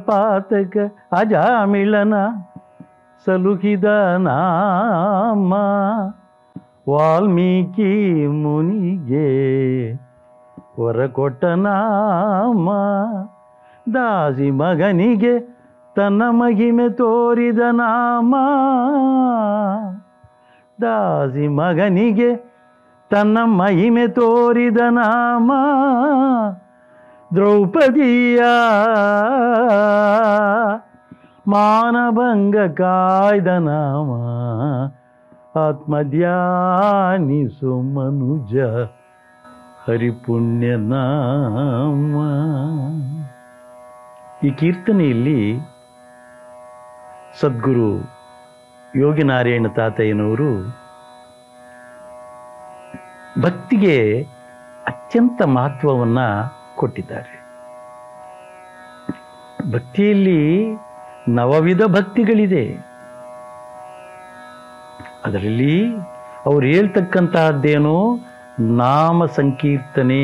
ಪಾತಕ ಅಜಾಮಿಳನ ಸಲುಹಿದ ನಾಮ ವಾಲ್ಮೀಕಿ ಮುನಿಗೆ ಹೊರಕೊಟ್ಟ ನಾಮ ದಾಸಿ ಮಗನಿಗೆ ತನ್ನ ಮಹಿಮೆ ತೋರಿದ ನಾಮ ದಾಸಿ ಮಗನಿಗೆ ತನ್ನ ಮಹಿಮೆ ತೋರಿದ ನಾಮ ದ್ರೌಪದಿಯ ಮಾನಭಂಗ ಕಾಯ್ದ ನಾಮ ಆತ್ಮಧ್ಯಾನಿಸು ಮನುಜ ಹರಿಪುಣ್ಯ ನಾಮ. ಈ ಕೀರ್ತನೆಯಲ್ಲಿ ಸದ್ಗುರು ಯೋಗಿನಾರಾಯಣ ತಾತಯ್ಯನವರು ಭಕ್ತಿಗೆ ಅತ್ಯಂತ ಮಹತ್ವವನ್ನು ಕೊಟ್ಟಿದ್ದಾರೆ. ಭಕ್ತಿಯಲ್ಲಿ ನವವಿಧ ಭಕ್ತಿಗಳಿದೆ. ಅದರಲ್ಲಿ ಅವ್ರು ಹೇಳ್ತಕ್ಕಂತಹದ್ದೇನು ನಾಮ ಸಂಕೀರ್ತನೆ.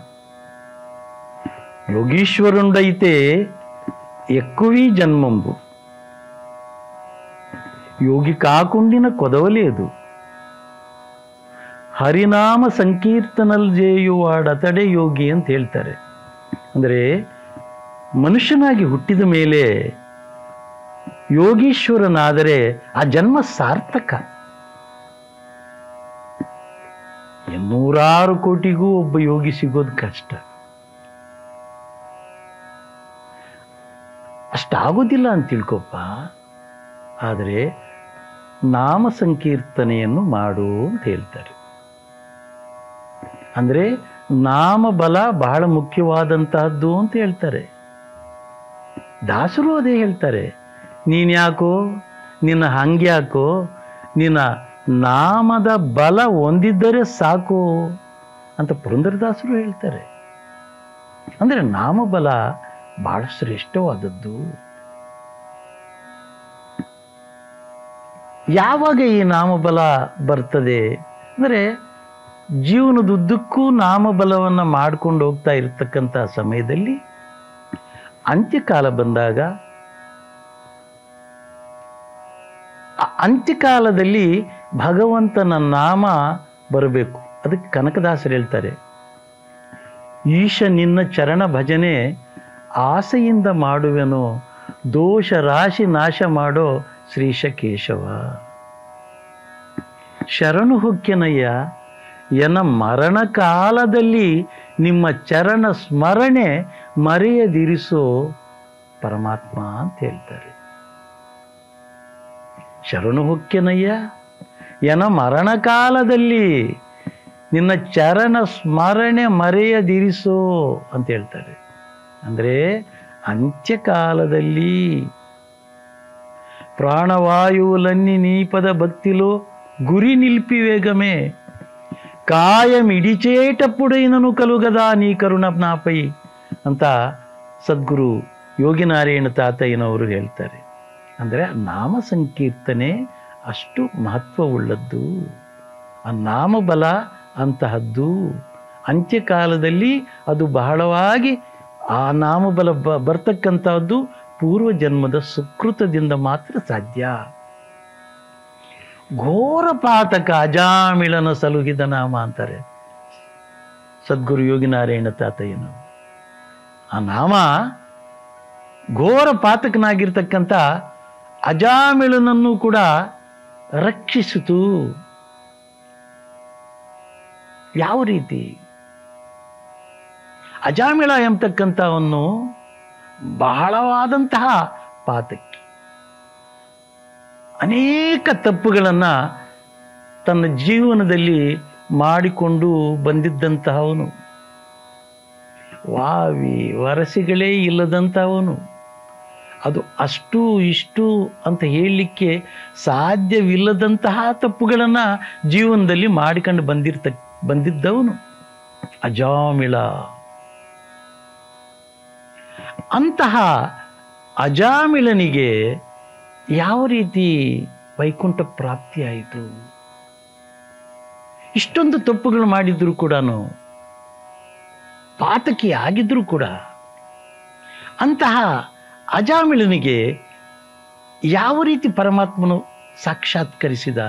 ಯೋಗೀಶ್ವರುಂಡೈತೆ ఎక్కువీ జన్మంబు ಯೋಗಿ ಕಾಕುಂಡಿನ ಕೊದವಲೇದು ಹರಿನಾಮ ಸಂಕೀರ್ತನಲ್ ಜೇಯುವಾಡತಡೆ ಯೋಗಿ ಅಂತ ಹೇಳ್ತಾರೆ. ಅಂದರೆ ಮನುಷ್ಯನಾಗಿ ಹುಟ್ಟಿದ ಮೇಲೆ ಯೋಗೀಶ್ವರನಾದರೆ ಆ ಜನ್ಮ ಸಾರ್ಥಕ. 100 ಕೋಟಿಗೂ ಒಬ್ಬ ಯೋಗಿ ಸಿಗೋದು ಕಷ್ಟ. ಅಷ್ಟಾಗೋದಿಲ್ಲ ಅಂತ ತಿಳ್ಕೊಪ್ಪ. ಆದರೆ ನಾಮ ಸಂಕೀರ್ತನೆಯನ್ನು ಮಾಡು ಅಂತ ಹೇಳ್ತಾರೆ. ಅಂದರೆ ನಾಮಬಲ ಬಹಳ ಮುಖ್ಯವಾದಂತಹದ್ದು ಅಂತ ಹೇಳ್ತಾರೆ. ದಾಸರು ಅದೇ ಹೇಳ್ತಾರೆ. ನೀನ್ಯಾಕೋ, ನಿನ್ನ ಹಂಗ್ಯಾಕೋ, ನಿನ್ನ ನಾಮದ ಬಲ ಹೊಂದಿದ್ದರೆ ಸಾಕು ಅಂತ ಪುರಂದರದಾಸರು ಹೇಳ್ತಾರೆ. ಅಂದರೆ ನಾಮಬಲ ಬಹಳ ಶ್ರೇಷ್ಠವಾದದ್ದು. ಯಾವಾಗ ಈ ನಾಮಬಲ ಬರ್ತದೆ ಅಂದರೆ ಜೀವನದುದ್ದಕ್ಕೂ ನಾಮಬಲವನ್ನು ಮಾಡ್ಕೊಂಡು ಹೋಗ್ತಾ ಇರತಕ್ಕಂಥ ಸಮಯದಲ್ಲಿ ಅಂತ್ಯಕಾಲ ಬಂದಾಗ, ಅಂತ್ಯಕಾಲದಲ್ಲಿ ಭಗವಂತನ ನಾಮ ಬರಬೇಕು. ಅದಕ್ಕೆ ಕನಕದಾಸರು ಹೇಳ್ತಾರೆ, ಈಶ ನಿನ್ನ ಚರಣ ಭಜನೆ ಆಸೆಯಿಂದ ಮಾಡುವೆನೋ, ದೋಷ ರಾಶಿ ನಾಶ ಮಾಡೋ ಶ್ರೀಶ ಕೇಶವ. ಶರಣು ಹೊಕ್ಕೆನಯ್ಯ ಎನ್ನ ಮರಣ ಕಾಲದಲ್ಲಿ ನಿಮ್ಮ ಚರಣ ಸ್ಮರಣೆ ಮರೆಯದಿರಿಸೋ ಪರಮಾತ್ಮ ಅಂತ ಹೇಳ್ತಾರೆ. ಶರಣು ಹೊಕ್ಕೆನಯ್ಯ ಎನ್ನ ಮರಣ ಕಾಲದಲ್ಲಿ ನಿನ್ನ ಚರಣ ಸ್ಮರಣೆ ಮರೆಯದಿರಿಸೋ ಅಂತ ಹೇಳ್ತಾರೆ. ಅಂದರೆ ಅಂತ್ಯಕಾಲದಲ್ಲಿ ప్రాణవాయువులన్నీ నీ పద భక్తిలో గురి నిలిపివేగమే కాయమిడిచేటప్పుడైనను కలుగదా నీ కరుణ నాపై ಅಂತ ಸದ್ಗುರು ಯೋಗಿನಾರಾಯಣ ತಾತಯ್ಯನವರು ಹೇಳ್ತಾರೆ. ಅಂದರೆ ನಾಮ ಸಂಕೀರ್ತನೆ ಅಷ್ಟು ಮಹತ್ವವುಳ್ಳದ್ದು. ಆ ನಾಮಬಲ ಅಂತಹದ್ದು. ಅಂತ್ಯಕಾಲದಲ್ಲಿ ಅದು ಬಹಳವಾಗಿ ಆ ನಾಮಬಲ ಬರ್ತಕ್ಕಂಥದ್ದು ಪೂರ್ವ ಜನ್ಮದ ಸುಕೃತದಿಂದ ಮಾತ್ರ ಸಾಧ್ಯ. ಘೋರ ಪಾತಕ ಅಜಾಮಿಳನ ಸಲುಹಿದ ನಾಮ ಅಂತಾರೆ ಸದ್ಗುರು ಯೋಗಿನಾರಾಯಣ ತಾತಯ್ಯನು. ಆ ನಾಮ ಘೋರ ಪಾತಕನಾಗಿರ್ತಕ್ಕಂಥ ಅಜಾಮಿಳನನ್ನು ಕೂಡ ರಕ್ಷಿಸಿತು. ಯಾವ ರೀತಿ? ಅಜಾಮಿಳ ಎಂಬತಕ್ಕಂಥವನ್ನು ಬಹಳವಾದಂತಹ ಪಾತಕಿ, ಅನೇಕ ತಪ್ಪುಗಳನ್ನು ತನ್ನ ಜೀವನದಲ್ಲಿ ಮಾಡಿಕೊಂಡು ಬಂದಿದ್ದಂತಹವನು, ವಾವಿ ವರಸೆಗಳೇ ಇಲ್ಲದಂಥವನು. ಅದು ಅಷ್ಟು ಇಷ್ಟು ಅಂತ ಹೇಳಲಿಕ್ಕೆ ಸಾಧ್ಯವಿಲ್ಲದಂತಹ ತಪ್ಪುಗಳನ್ನು ಜೀವನದಲ್ಲಿ ಮಾಡಿಕೊಂಡು ಬಂದಿದ್ದವನು ಅಜಾಮಿಳ. ಅಂತಹ ಅಜಾಮಿಳನಿಗೆ ಯಾವ ರೀತಿ ವೈಕುಂಠ ಪ್ರಾಪ್ತಿಯಾಯಿತು? ಇಷ್ಟೊಂದು ತಪ್ಪುಗಳು ಮಾಡಿದ್ರು ಕೂಡ, ಪಾತಕಿ ಆಗಿದ್ರು ಕೂಡ, ಅಂತಹ ಅಜಾಮಿಳನಿಗೆ ಯಾವ ರೀತಿ ಪರಮಾತ್ಮನು ಸಾಕ್ಷಾತ್ಕರಿಸಿದ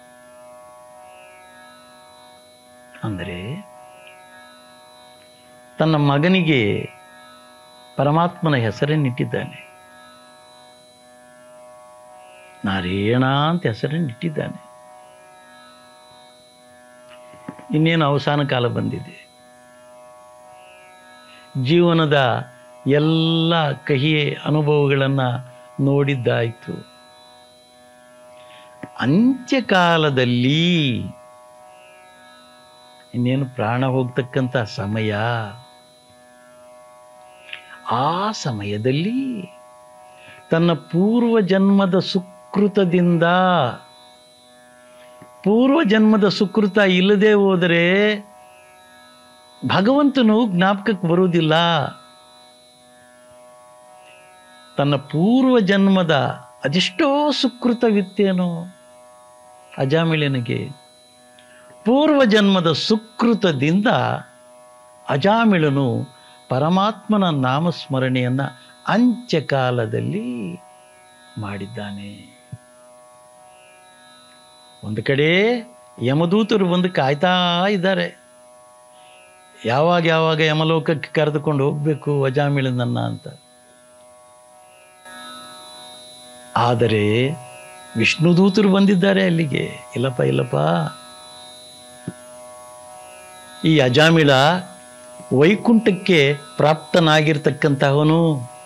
ಅಂದರೆ, ತನ್ನ ಮಗನಿಗೆ ಪರಮಾತ್ಮನ ಹೆಸರನ್ನಿಟ್ಟಿದ್ದಾನೆ. ನಾರಾಯಣ ಅಂತ ಹೆಸರನ್ನಿಟ್ಟಿದ್ದಾನೆ. ಇನ್ನೇನು ಅವಸಾನ ಕಾಲ ಬಂದಿದೆ. ಜೀವನದ ಎಲ್ಲ ಕಹಿ ಅನುಭವಗಳನ್ನು ನೋಡಿದ್ದಾಯಿತು. ಅಂತ್ಯಕಾಲದಲ್ಲಿ ಇನ್ನೇನು ಪ್ರಾಣ ಹೋಗ್ತಕ್ಕಂಥ ಸಮಯ. ಆ ಸಮಯದಲ್ಲಿ ತನ್ನ ಪೂರ್ವ ಜನ್ಮದ ಸುಕೃತದಿಂದ, ಪೂರ್ವ ಜನ್ಮದ ಸುಕೃತ ಇಲ್ಲದೆ ಹೋದರೆ ಭಗವಂತನು ಜ್ಞಾಪಕಕ್ಕೆ ಬರುವುದಿಲ್ಲ. ತನ್ನ ಪೂರ್ವ ಜನ್ಮದ ಅದೆಷ್ಟೋ ಸುಕೃತವಿತ್ತೇನೋ ಅಜಾಮಿಳನಿಗೆ. ಪೂರ್ವ ಜನ್ಮದ ಸುಕೃತದಿಂದ ಅಜಾಮಿಳನು ಪರಮಾತ್ಮನ ನಾಮಸ್ಮರಣೆಯನ್ನು ಅಂತ್ಯಕಾಲದಲ್ಲಿ ಮಾಡಿದ್ದಾನೆ. ಒಂದು ಕಡೆ ಯಮದೂತರು ಬಂದು ಕಾಯ್ತಾ ಇದ್ದಾರೆ. ಯಾವಾಗ ಯಮಲೋಕಕ್ಕೆ ಕರೆದುಕೊಂಡು ಹೋಗಬೇಕು ಅಜಾಮಿಳನನ್ನ ಅಂತ. ಆದರೆ ವಿಷ್ಣುದೂತರು ಬಂದಿದ್ದಾರೆ ಅಲ್ಲಿಗೆ. ಇಲ್ಲಪ್ಪ, ಈ ಅಜಾಮಿಳ ವೈಕುಂಠಕ್ಕೆ ಪ್ರಾಪ್ತನಾಗಿರ್ತಕ್ಕಂಥವನು,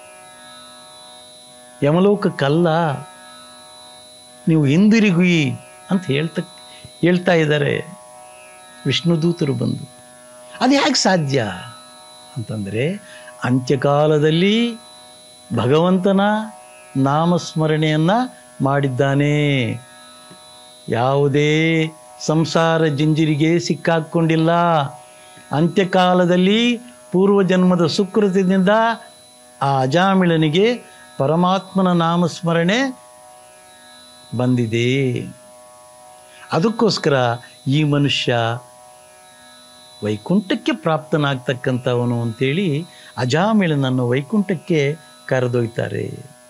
ಯಮಲೋಕಕ್ಕಲ್ಲ, ನೀವು ಹಿಂದಿರುಗಿ ಅಂತ ಹೇಳ್ತಾ ಇದ್ದಾರೆ ವಿಷ್ಣುದೂತರು ಬಂದು. ಅದು ಹೇಗೆ ಸಾಧ್ಯ ಅಂತಂದರೆ, ಅಂತ್ಯಕಾಲದಲ್ಲಿ ಭಗವಂತನ ನಾಮಸ್ಮರಣೆಯನ್ನು ಮಾಡಿದ್ದಾನೆ. ಯಾವುದೇ ಸಂಸಾರ ಜಂಜಿರಿಗೆ ಸಿಕ್ಕಾಕ್ಕೊಂಡಿಲ್ಲ. ಅಂತ್ಯಕಾಲದಲ್ಲಿ ಪೂರ್ವಜನ್ಮದ ಸುಕೃತದಿಂದ ಆ ಅಜಾಮಿಳನಿಗೆ ಪರಮಾತ್ಮನ ನಾಮಸ್ಮರಣೆ ಬಂದಿದೆ. ಅದಕ್ಕೋಸ್ಕರ ಈ ಮನುಷ್ಯ ವೈಕುಂಠಕ್ಕೆ ಪ್ರಾಪ್ತನಾಗ್ತಕ್ಕಂಥವನು ಅಂತೇಳಿ ಅಜಾಮಿಳನನ್ನು ವೈಕುಂಠಕ್ಕೆ ಕರೆದೊಯ್ತಾರೆ.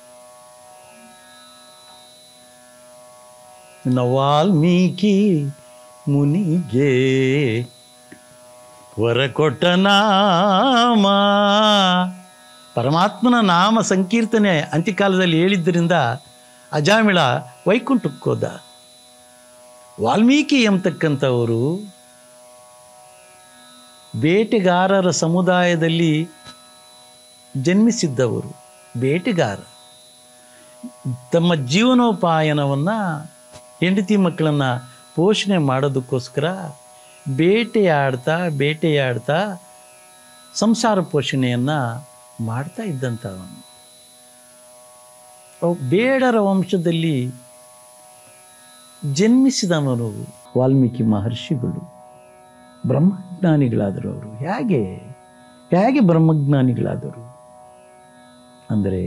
ವಾಲ್ಮೀಕಿ ಮುನಿಗೆ ವರ ಕೊಟ್ಟ ನಾಮ. ಪರಮಾತ್ಮನ ನಾಮ ಸಂಕೀರ್ತನೆ ಅಂತ್ಯಕಾಲದಲ್ಲಿ ಹೇಳಿದ್ದರಿಂದ ಅಜಾಮಿಳ ವೈಕುಂಠಕ್ಕೆ ಹೋದ. ವಾಲ್ಮೀಕಿ ಎಂಬತಕ್ಕಂಥವರು ಬೇಟೆಗಾರರ ಸಮುದಾಯದಲ್ಲಿ ಜನ್ಮಿಸಿದ್ದವರು. ಬೇಟೆಗಾರ ತಮ್ಮ ಜೀವನೋಪಾಯನವನ್ನು, ಹೆಂಡತಿ ಮಕ್ಕಳನ್ನು ಪೋಷಣೆ ಮಾಡೋದಕ್ಕೋಸ್ಕರ ಬೇಟೆಯಾಡ್ತಾ ಸಂಸಾರ ಪೋಷಣೆಯನ್ನು ಮಾಡ್ತಾ ಇದ್ದಂಥವನು. ಬೇಡರ ವಂಶದಲ್ಲಿ ಜನ್ಮಿಸಿದವನು ವಾಲ್ಮೀಕಿ ಮಹರ್ಷಿಗಳು. ಬ್ರಹ್ಮಜ್ಞಾನಿಗಳಾದರು ಅವರು. ಹೇಗೆ ಬ್ರಹ್ಮಜ್ಞಾನಿಗಳಾದರು ಅಂದರೆ,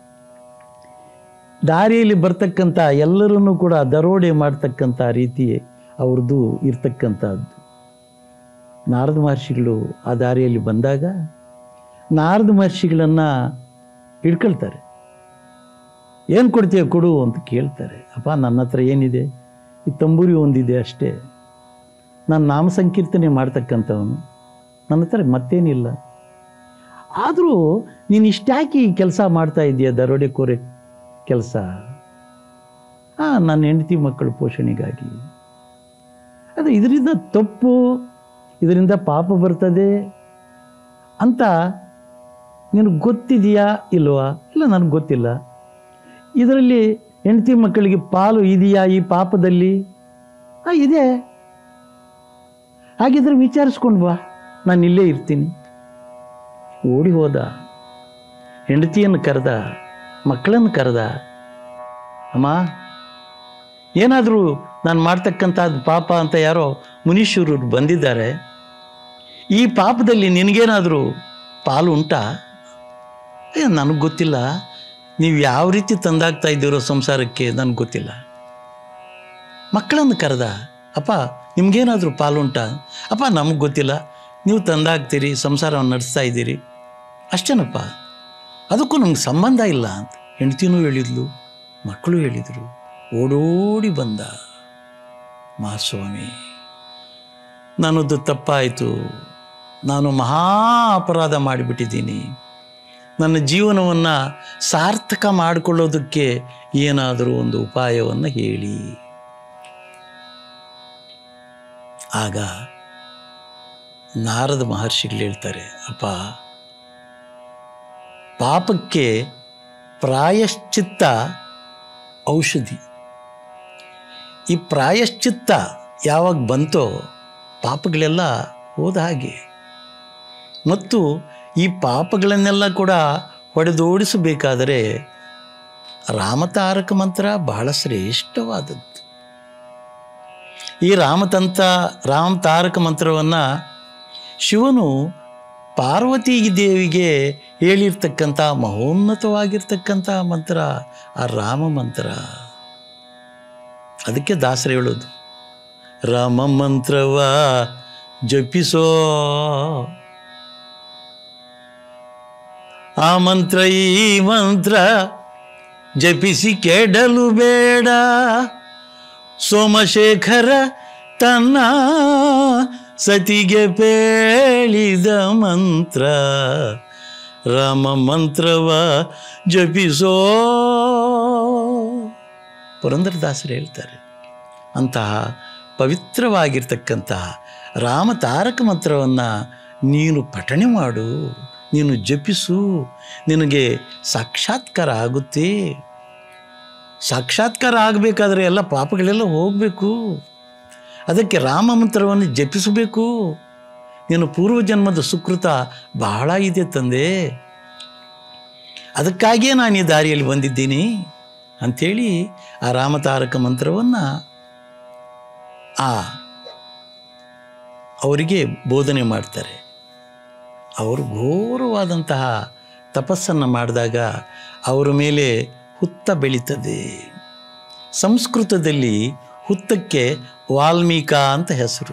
ದಾರಿಯಲ್ಲಿ ಬರ್ತಕ್ಕಂಥ ಎಲ್ಲರನ್ನೂ ಕೂಡ ದರೋಡೆ ಮಾಡ್ತಕ್ಕಂಥ ರೀತಿ ಅವ್ರದ್ದು ಇರ್ತಕ್ಕಂಥದ್ದು. ನಾರದ ಮಹರ್ಷಿಗಳು ಆ ದಾರಿಯಲ್ಲಿ ಬಂದಾಗ ನಾರದ ಮಹರ್ಷಿಗಳನ್ನು ಹಿಡ್ಕೊಳ್ತಾರೆ. ಏನು ಕೊಡ್ತೀಯ ಕೊಡು ಅಂತ ಕೇಳ್ತಾರೆ. ಅಪ್ಪ, ನನ್ನ ಹತ್ರ ಏನಿದೆ, ಈ ತಂಬೂರಿ ಒಂದಿದೆ ಅಷ್ಟೇ, ನಾನು ನಾಮ ಸಂಕೀರ್ತನೆ ಮಾಡ್ತಕ್ಕಂಥವನು, ನನ್ನ ಹತ್ರ ಮತ್ತೇನಿಲ್ಲ. ಆದರೂ ನೀನು ಇಷ್ಟ್ಯಾಕೆ ಈ ಕೆಲಸ ಮಾಡ್ತಾ ಇದೆಯಾ, ದರೋಡೆ ಕೋರೆ ಕೆಲಸ? ನನ್ನ ಹೆಂಡತಿ ಮಕ್ಕಳು ಪೋಷಣೆಗಾಗಿ. ಅದು ಇದರಿಂದ ತಪ್ಪು, ಇದರಿಂದ ಪಾಪ ಬರ್ತದೆ ಅಂತ ನಿನಗೆ ಗೊತ್ತಿದೆಯಾ ಇಲ್ವಾ? ಇಲ್ಲ, ನನಗೆ ಗೊತ್ತಿಲ್ಲ. ಇದರಲ್ಲಿ ಹೆಂಡತಿ ಮಕ್ಕಳಿಗೆ ಪಾಲು ಇದೆಯಾ ಈ ಪಾಪದಲ್ಲಿ? ಇದೆ. ಹಾಗಿದ್ರೆ ವಿಚಾರಿಸ್ಕೊಂಡು ಬಾ, ನಾನು ಇಲ್ಲೇ ಇರ್ತೀನಿ. ಓಡಿ ಹೋದ. ಹೆಂಡತಿಯನ್ನು ಕರೆದ, ಮಕ್ಕಳನ್ನು ಕರೆದ. ಅಮ್ಮ, ಏನಾದರೂ ನಾನು ಮಾಡ್ತಕ್ಕಂಥದ್ದು ಪಾಪ ಅಂತ ಯಾರೋ ಮುನೀಶ್ವರರು ಬಂದಿದ್ದಾರೆ. ಈ ಪಾಪದಲ್ಲಿ ನಿನಗೇನಾದರೂ ಪಾಲು ಉಂಟಾ? ನನಗೆ ಗೊತ್ತಿಲ್ಲ. ನೀವು ಯಾವ ರೀತಿ ತಂದಾಗ್ತಾ ಇದ್ದೀರೋ ಸಂಸಾರಕ್ಕೆ ನನಗೆ ಗೊತ್ತಿಲ್ಲ. ಮಕ್ಕಳನ್ನು ಕರೆದ. ಅಪ್ಪ, ನಿಮಗೇನಾದರೂ ಪಾಲು ಉಂಟಾ? ಅಪ್ಪ, ನಮಗೆ ಗೊತ್ತಿಲ್ಲ. ನೀವು ತಂದಾಗ್ತೀರಿ, ಸಂಸಾರವನ್ನು ನಡೆಸ್ತಾ ಇದ್ದೀರಿ, ಅಷ್ಟೇನಪ್ಪ. ಅದಕ್ಕೂ ನಮ್ಗೆ ಸಂಬಂಧ ಇಲ್ಲ ಅಂತ ಹೆಂಡ್ತಿನೂ ಹೇಳಿದ್ಲು, ಮಕ್ಕಳು ಹೇಳಿದರು. ಓಡೋಡಿ ಬಂದ, ಮಹಾಸ್ವಾಮಿ ನನ್ನದು ತಪ್ಪಾಯಿತು, ನಾನು ಮಹಾ ಅಪರಾಧ ಮಾಡಿಬಿಟ್ಟಿದ್ದೀನಿ, ನನ್ನ ಜೀವನವನ್ನು ಸಾರ್ಥಕ ಮಾಡಿಕೊಳ್ಳೋದಕ್ಕೆ ಏನಾದರೂ ಒಂದು ಉಪಾಯವನ್ನು ಹೇಳಿ. ಆಗ ನಾರದ ಮಹರ್ಷಿಗಳು ಹೇಳ್ತಾರೆ, ಅಪ್ಪ, ಪಾಪಕ್ಕೆ ಪ್ರಾಯಶ್ಚಿತ್ತ ಔಷಧಿ. ಈ ಪ್ರಾಯಶ್ಚಿತ್ತ ಯಾವಾಗ ಬಂತೋ ಪಾಪಗಳೆಲ್ಲ ಹೋದ ಹಾಗೆ. ಮತ್ತು ಈ ಪಾಪಗಳನ್ನೆಲ್ಲ ಕೂಡ ಹೊಡೆದೋಡಿಸಬೇಕಾದರೆ ರಾಮತಾರಕ ಮಂತ್ರ ಬಹಳ ಶ್ರೇಷ್ಠವಾದದ್ದು. ಈ ರಾಮತಾರಕ ಮಂತ್ರವನ್ನು ಶಿವನು ಪಾರ್ವತಿ ದೇವಿಗೆ ಹೇಳಿರ್ತಕ್ಕಂಥ ಮಹೋನ್ನತವಾಗಿರ್ತಕ್ಕಂಥ ಮಂತ್ರ ಆ ರಾಮ ಮಂತ್ರ. ಅದಕ್ಕೆ ದಾಸರು ಹೇಳೋದು, ರಾಮ ಮಂತ್ರವ ಜಪಿಸೋ, ಆ ಮಂತ್ರ ಈ ಮಂತ್ರ ಜಪಿಸಿ ಕೆಡಲು ಬೇಡ, ಸೋಮಶೇಖರ ತನ್ನ ಸತಿಗೆ ಪೇಳಿದ ಮಂತ್ರ, ರಾಮ ಮಂತ್ರವ ಜಪಿಸೋ. ಪುರಂದರದಾಸರು ಹೇಳ್ತಾರೆ, ಅಂತಹ ಪವಿತ್ರವಾಗಿರ್ತಕ್ಕಂತಹ ರಾಮ ತಾರಕ ಮಂತ್ರವನ್ನು ನೀನು ಪಠಣೆ ಮಾಡು, ನೀನು ಜಪಿಸು, ನಿನಗೆ ಸಾಕ್ಷಾತ್ಕಾರ ಆಗುತ್ತೆ. ಸಾಕ್ಷಾತ್ಕಾರ ಆಗಬೇಕಾದ್ರೆ ಎಲ್ಲ ಪಾಪಗಳೆಲ್ಲ ಹೋಗಬೇಕು. ಅದಕ್ಕೆ ರಾಮ ಮಂತ್ರವನ್ನು ಜಪಿಸಬೇಕು. ನೀನು ಪೂರ್ವಜನ್ಮದ ಸುಕೃತ ಬಹಳ ಇದೆ ತಂದೆ, ಅದಕ್ಕಾಗಿಯೇ ನಾನು ಈ ದಾರಿಯಲ್ಲಿ ಬಂದಿದ್ದೀನಿ ಅಂಥೇಳಿ ಆ ರಾಮತಾರಕ ಮಂತ್ರವನ್ನು ಅವರಿಗೆ ಬೋಧನೆ ಮಾಡ್ತಾರೆ. ಅವರು ಘೋರವಾದಂತಹ ತಪಸ್ಸನ್ನು ಮಾಡಿದಾಗ ಅವರ ಮೇಲೆ ಹುತ್ತ ಬೆಳೀತದೆ. ಸಂಸ್ಕೃತದಲ್ಲಿ ಹುತ್ತಕ್ಕೆ ವಾಲ್ಮೀಕ ಅಂತ ಹೆಸರು.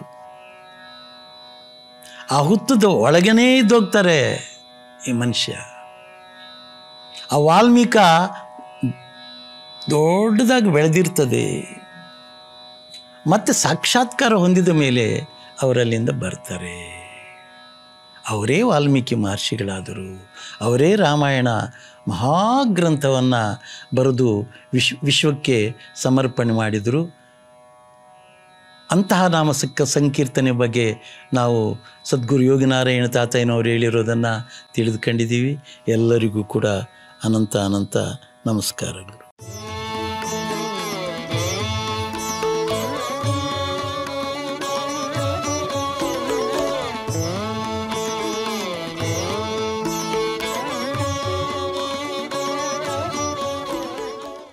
ಆ ಹುತ್ತದ ಒಳಗನೇ ಇದ್ದೋಗ್ತಾರೆ ಈ ಮನುಷ್ಯ. ಆ ವಾಲ್ಮೀಕ ದೊಡ್ಡದಾಗಿ ಬೆಳೆದಿರ್ತದೆ. ಮತ್ತೆ ಸಾಕ್ಷಾತ್ಕಾರ ಹೊಂದಿದ ಮೇಲೆ ಅವರಲ್ಲಿಂದ ಬರ್ತಾರೆ. ಅವರೇ ವಾಲ್ಮೀಕಿ ಮಹರ್ಷಿಗಳಾದರು. ಅವರೇ ರಾಮಾಯಣ ಮಹಾಗ್ರಂಥವನ್ನು ಬರೆದು ವಿಶ್ವಕ್ಕೆ ಸಮರ್ಪಣೆ ಮಾಡಿದರು. ಅಂತಹ ನಾಮ ಸಂಕೀರ್ತನೆ ಬಗ್ಗೆ ನಾವು ಸದ್ಗುರು ಯೋಗಿನಾರಾಯಣ ತಾತಯ್ಯನವರು ಹೇಳಿರೋದನ್ನು ತಿಳಿದುಕೊಂಡಿದ್ದೀವಿ. ಎಲ್ಲರಿಗೂ ಕೂಡ ಅನಂತ ಅನಂತ ನಮಸ್ಕಾರಗಳು.